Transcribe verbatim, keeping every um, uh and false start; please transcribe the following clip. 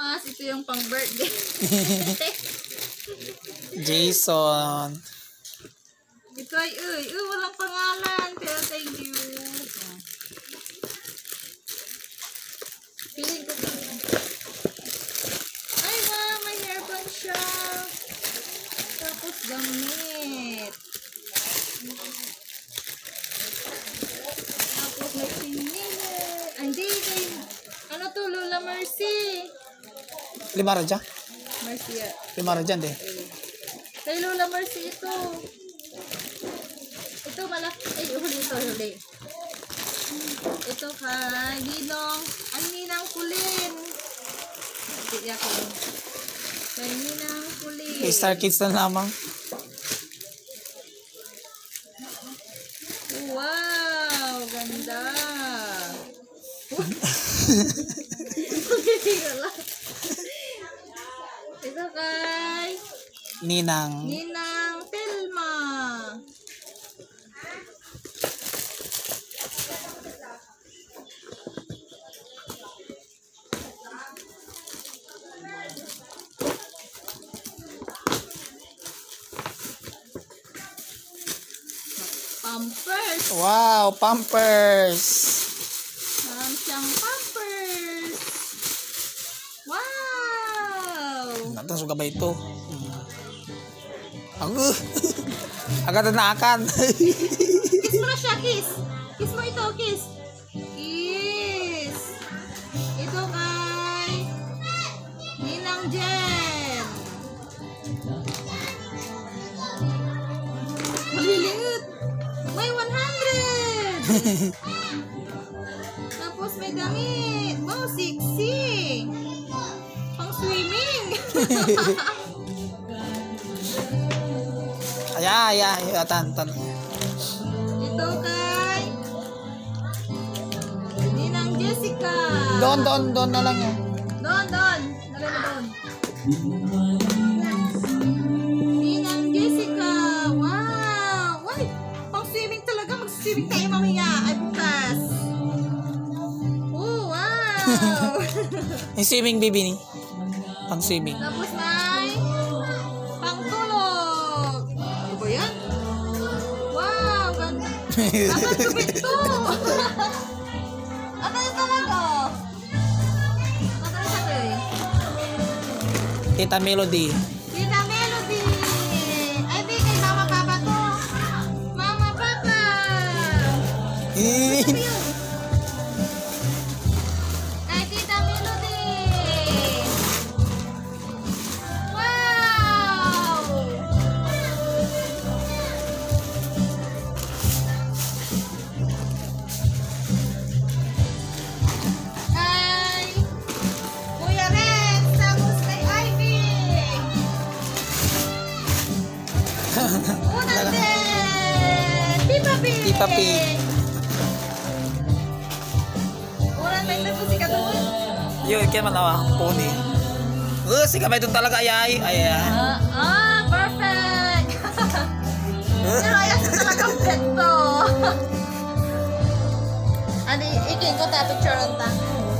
Mas, ito yung pang birthday. Jason. Ito ay, uy, uy, walang pangalan. Pero thank you. Feeling ko. Ay, wow, may hairband siya. Tapos gamit. Tapos may sinile. Hindi, kay, ano to, Lola Mercy. Lima raja? Mercy, ah. Lima raja, di? Kay Lola Mercy ito. Ito malaki. Ay, huli ito, huli. Ito kay Ninong. Ay, Ninang Kulin. Tiyak ko. Kay Ninang Kulin. Kay Star Kids na lamang. Wow! Ganda! Ito kay Ninang. Ninang Telma. Pampers. Wow, Pampers. Meron siyang Pampers. Wow! Natang suga ba ito? Ako. Agad na akan. Kiss mo na siya, kiss. Kiss mo ito, kiss. Kiss. Ito kay Ninang Jen. Maliliit. May one hundred. Tapos may damit. Oh, sexy. Pang swimming. Aya, aya, aya, tan, tan. Ito kay Ninang Jessica. Doon, doon, doon na lang yan. Doon, doon. Dali mo doon. Ninang Jessica. Wow. Uy, pang swimming talaga. Mag-swimming tayo mamaya. Ay, bukas. Oh, wow. Yung swimming baby ni. Pang swimming. Tapos may pangtulog. Ano ba yan? Wow, ganda. Dapat tubig to. Ano yung talaga? Ano yung sabi? Tita Melody. Tita Melody. Ay, di kay Mama Papa to. Mama Papa. Eh. Ano yun? Kay Tita Melody. Wow. Kay Kuya Rex. Tapos kay Ivy. Unang din. Pipa Pig. Pipa Pig. Unang din na po si Katuon. Yun, kaya man awa. Pony. Uh, si kamay doon talaga, ayay. Ayay. Ah, ah, perfect. Pero ayan na talagang pet to. Ano, ikin ko ta picture on ta.